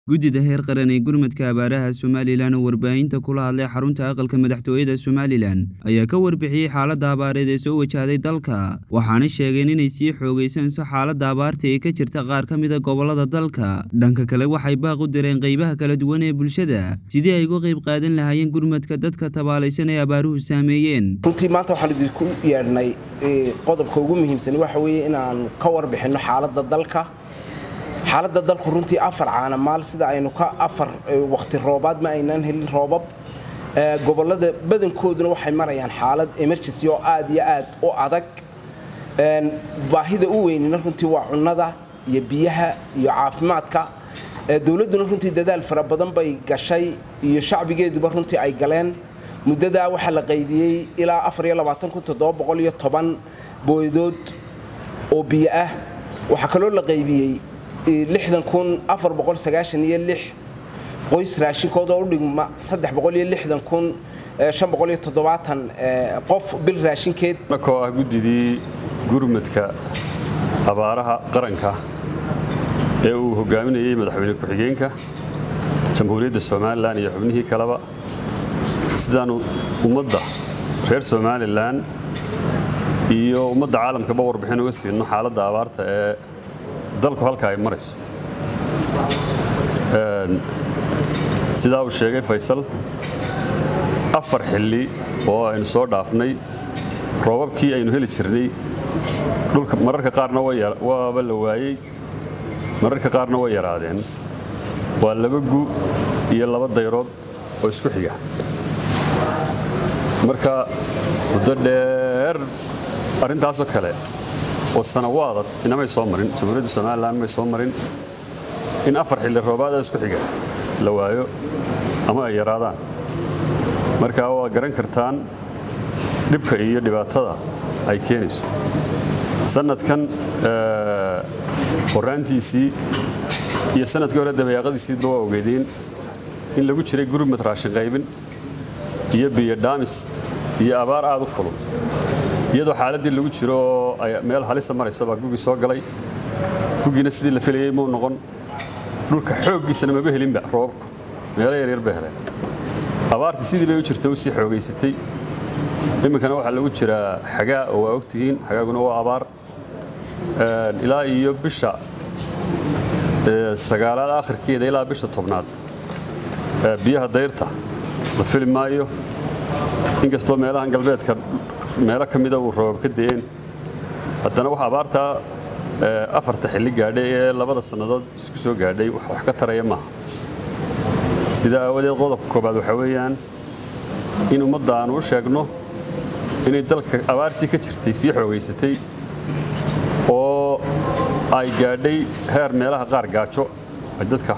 Guddida heer qaran ee gurmadka abaaraha Somaliland oo warbaahinta kula hadlay xarunta aqalka madaxtooyada Somaliland ayaa ka warbixiyay xaaladda abaareed ee soo wajahday dalka waxaana sheegeen inay sii xoogaysanayso xaaladda abaarta ee ka jirta qaar ka mid ah gobollada dalka dhanka kale waxay baaq u direen qaybaha kala duwan ee bulshada sidii ay uga qayb qaadan lahaayeen gurmadka dadka tabaalaysan ee abaaruhu saameeyeen runtii maanta waxaan idinku yeedhnay qodobka ugu muhiimsan waxa weeye inaan ka warbixino xaaladda dalka xaaladda dalku runtii afar caana maal sida aynu ka afar waqti roobaad ma aynaan helin roobab gobollada badankooduna waxay marayaan xaalad emergency oo aad iyo aad u adag baahida u weynina runtii waa cunnada iyo biyaha iyo caafimaadka dawladduna runtii dadaal fara badan bay gashay iyo shacbigeeduba runtii ay galeen muddadaa waxaa la qaybiyey ilaa 24,710 booydood oo biyo ah waxaa kaloo la qaybiyey 60,496 qoys raashinkooda u dhigma 360,570 qof bil raashinkeed markoo ah guddidii gurmadka abaaraha qaranka ee uu hogaaminayay madaxweyne ku-xigeenka jamhuuriyadda Somaliland iyo xubnihii kaleba sidaanu ummadda reer Somaliland iyo ummadda caalamkaba warbixin uga siino xaaladda abaarta ee dalku halka ay marayso sida uu sheegay Faysal afar xilli oo aynu soo dhaafnay roobabkii aynu heli jirnay dhulka mararka qaarna waa la waayay mararka qaarna way yaraadeen waa laba gu iyo laba dayrood oo isku xiga marka muddo dheer arintaasoo kale oo sanawaad inamay soo marin jamhuuriyadda Somaliland may soo marin in afar xilli roobaad isku xiga la waayo ama ay yaraadaan marka waa garan kartaan dhibka iyo dhibaatada ay keenayso sanadkan qoraantiisii iyo sanadkii hore dabeeqadiisii waa ogeedeen in lagu jiray gurmad raashin qaybin iyo biyo dhaamis iyo abaar aad u kulul iyadoo xaaladii lagu jiro ay meel halis maraysa baa gugi soo galay gugina sidii la filayay ma noqon dhulka xooggiisana ma helin ba roobku meel yar yar baa abaartii sidii bay u jirtay oo si xoogaysatay iminkana waxa lagu jira xagaa oo waa ogtihiin xagaaguna waa abaar ilaa iyo bisha sagaalaad aakhirkeeda ilaa bisha tobnaad biyaha dayrta la fili maayo inkastoo meelahan galbeedka meelo ka mid ah uu roob ka deeyeen haddana waxa abaarta afarta xilli gaadhay ee labada sanadood isku soo gaadhay wax ka taraya ma sida awadeed qodobka koobaad waxa weeyaan in ummadda aan u sheegno inay dalka abaartii ka jirtay si xoogaysatay oo ay gaadhay heer meelaha qaar gaajo ay dadka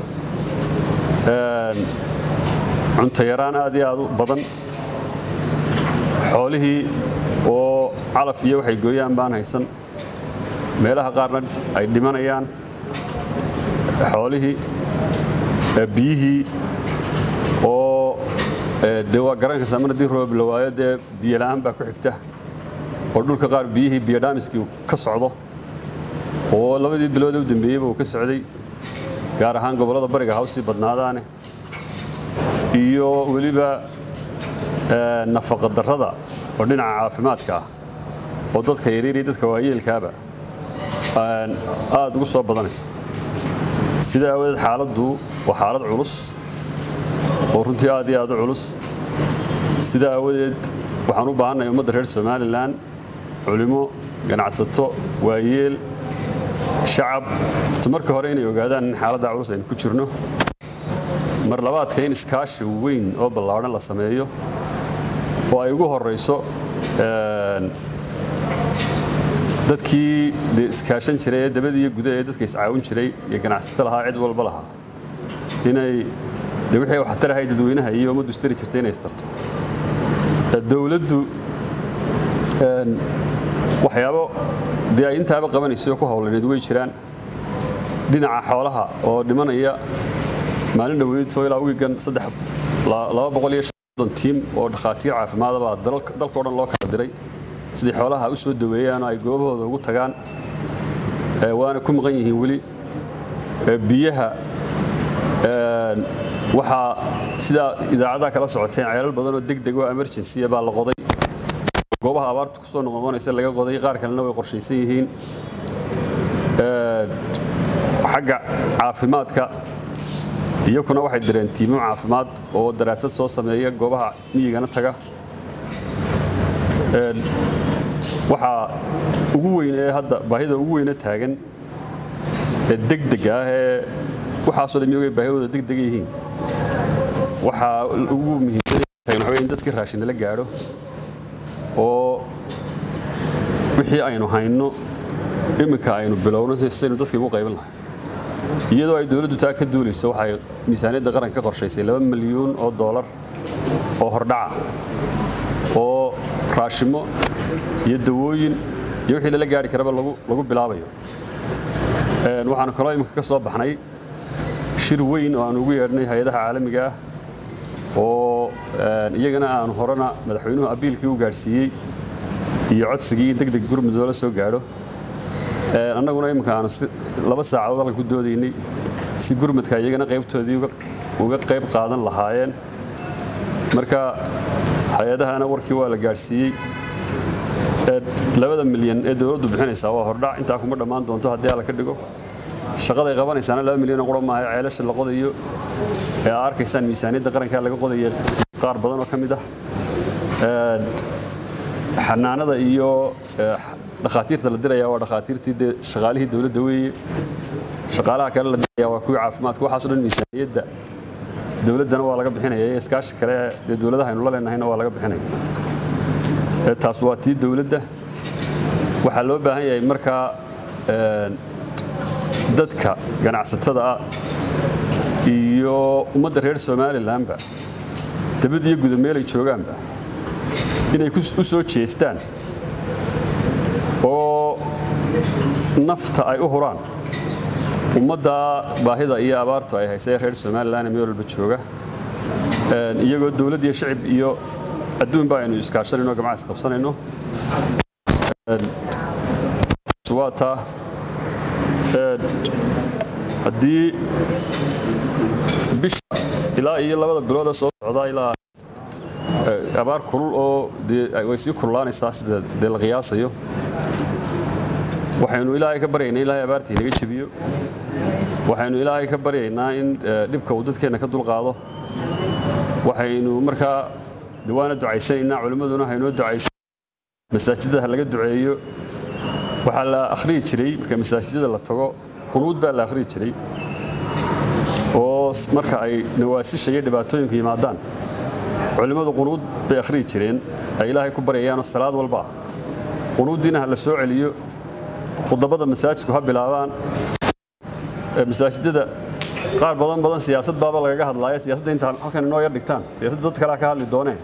cunto yaraan aad iyo aad u badan xoolihii oo calaf iyo waxay gooyaan baan haysan meelaha qaarna ay dhimanayaan xoolihii biyihii oo waa garanaysaa mar haddii roob la waayo dee biyo la'aan baa ku xigta oo dhulka qaar biyihii biyo dhaamiskii ka socdo oo labadii bilood u dambeeyeyba uu ka socday gaar ahaan gobollada bariga hawsii badnaadaane iyo weliba nafaqa darrada oo dhinaca caafimaadka ah oo dadka yaryar iyo dadka waayeelkaaba aad ugu soo badanaysa sida awadeed xaaladdu waa xaalad culus oo runtii aad iyo aad u culus sida awadeed waxaan u baahannahay ummadda reer Somaliland culimo ganacsato waayeel shacab marka hore inay ogaadaan in xaaladda culus aynu ku jirno mar labaadka in iskaashi weyn oo ballaaran la sameeyo oo ay ugu horeyso dadkii iskaashan jiray ee dabada iyo gudaha ee dadka iscaawin jiray iyo ganacsatada lahaa cid walba lahaa inay wixii wax tarahay dadweynaha iyo ummaddu istiri jirtay inay istarto dawladdu waxyaabo ay intaaba qabanayso ku hawlaneed way jiraan dhinaca xoolaha oo dhimanaya maalin dhaweyd soo ilaa wiigan 250 tiim oo dhaqaatiir caafimaad ah dalka oo dhan loo kala diray sidii xoolaha u soo daweeyaan ay goobahooda ugu tagaan waana ku maqan yihiin wali biyaha waxaa sida idaacadaha kala socoteen ceelal badan oo degdeg oo emergency baa la qoday goobaha abaartu ku soo noqonaysa laga qoday qaar kalena way qorshaysan yihiin xagga caafimaadka iyaguna waxay direen tiimo caafimaad oo daraasad soo sameeya goobaha miyigana taga waxa ugu weyn ee hadda baahida ugu weyn ee taagan ee degdeg ah ee waxa soo dhimiyay baahidooda degdeg yihiin waxa ugu muhiimsan tahay in dadka raashin la gaaro oo wixii aynu hayno imika aynu bilowno sidaynu dadka ugu qaybin lahayn iyadoo ay dawladdu taa ka duulayso waxay miisaaniyadda qaranka ka qorshaysay $2 milyan oo hordhaca oo raashimo iyo dawooyin iyo wixii la gaari karaba lagu bilaabayo waxaan kaloo imika ka soo baxnay shir weyn oo aan ugu yeedhnay hay'adaha caalamiga ah oo iyagana aan horena madaxweynuhu abiilkii u gaarsiiyey iyo codsigii degdeg gurmud loo soo gaaro annaguna imika aan 2 saacadood halka ku doodaynay si gurmudka iyagana qaybtoodii uga qayb qaadan lahaayeen marka hay'adahana warkii waa la gaarsiiyey 2 milyan ee dawladdu bixinaysa waa hordhac inta kuma dhamaan doonto haddii la ka dhigo shaqada ay qabanaysaana 2 milyan oo qura maaha ceelasha la qodayo ee arkaysaan miisaaniyadda qaranka laga qodayo qaar badan oo kamid ah xanaanada iyo dhaqaatiirta la diraya waa dhaqaatiirtii shaqaalihii dawladda weeye shaqaalaha kale la diraya waa kuwa caafimaadka waxa soo dhan miisaaniyadda dawladdana waa laga bixinayaa iskaashi kale ee dawladaha aynu la leenahayna waa laga bixinayaa taas waa tii dawladda waxa loo baahan yahay marka dadka ganacsatada iyo ummadda reer Soomaaliland dabad iyo gudameel ay joogaanba inay u soo jeestaan oo nafta ay u huraan ummadda baahida iyo abaartu ay haysay reer Soomaaliland meel walba jooga iyagoo dawlad iyo shacab iyo adduun baa aynu iskaashanayno gamacad qabsanayno suwaata haddii bish ilaa iyo 2 bilood soo socda ilaa abaar kulul oo way sii kululaanaysaa sida la qiyaasayo waxaynu ilaahay ka baryaynaa ilaahay abaartii naga jabiyo waxaynu ilaahay ka baryaynaa in dhibka uu dadkeena ka dulqaado waxaynu markaa diiwaana ducaysanaynaa culimaduna haynoo ducayso masaajidada laga duceeyo waxa la akhriyi jiray marka masaajidada la tago qunuud baa la akhriyi jiray oo marka ay nawaasisha iyo dhibaatooyinku yimaadaan culimadu qunuud bay akhriyi jireen ay ilaahay ku baryayaan salaad walba qunuudina la soo celiyo khudbada masaajidku ha bilaabaan masaajidada qaar badan siyaasad baaba laga hadlaaya siyaasadda inta halkan inoo yar dhigtaan siyaasadda dad kale ka hadli dooneen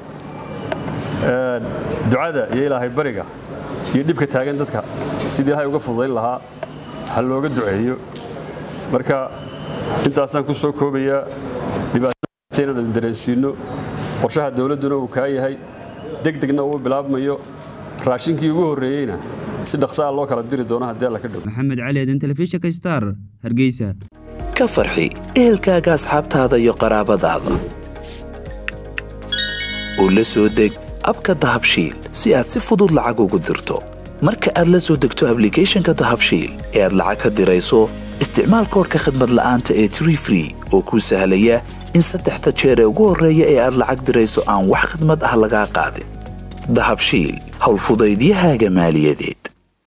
ducada iyo ilaahay bariga iyo dhibka taagan dadka sidii ilaahay uga fududayn lahaa hal looga duceeyo marka intaasaan ku soo koobaya dhibaatooyinka dareensiino qorshaha dawladduna uu ka yahay degdegna uu bilaabmayo raashinkii ugu horeeyayna si dhaqso ah loo kala diri doono haddii la ka dhaw maxamed cali eedan telefishinka star hargeysa ka farxi ehelkaaga asxaabtaada iyo qaraabadaada oo la soo deg abka dahabshiil si aad si fudud lacag ugu dirto marka aad la soo degto applicationka dahabshiil ee aad lacag ka dirayso isticmaal koodka khidmad la'aanta ee Tree Free oo kuu sahlaya in 3 jeer ugu horeeya ee aad lacag dirayso aan wax khidmad ah laga qaadin dahabshiil hawl fudaydiyahaaga maaliyadeed